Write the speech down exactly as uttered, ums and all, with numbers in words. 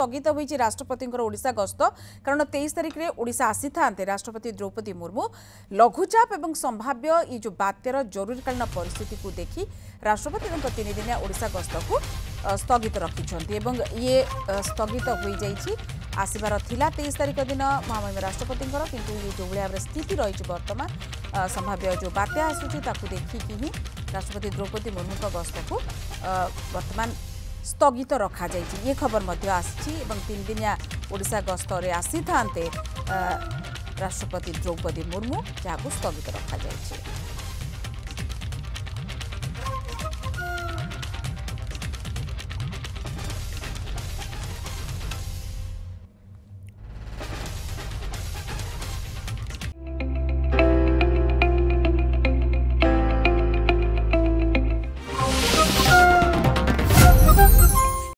स्थगित होईछि राष्ट्रपति ओडिशा गस्त कारण तेईस तारिख में ओडिशा आसी था राष्ट्रपति द्रौपदी मुर्मू लघुचाप और संभाव्य ये जो बात्यार जरूरीकालीन परिस्थिति को देखि राष्ट्रपति तीन दिनिया ओडिशा गस्त को स्थगित रखिंट ये स्थगित हो जाइछि आसबार थिला तेईस तारिख दिन महामहिम राष्ट्रपति किंतु ये जो भाव स्थिति रही बर्तमान संभाव्य जो बात्या आसूची ताकू देखिकी ही राष्ट्रपति द्रौपदी मुर्मू गस्त को बर्तमान स्थगित रखा जाइछि ये खबर मध्य आसी तीन दिनिया ओडिशा गस्त आसी था राष्ट्रपति द्रौपदी मुर्मू जहाँ स्थगित रखा जाइछि।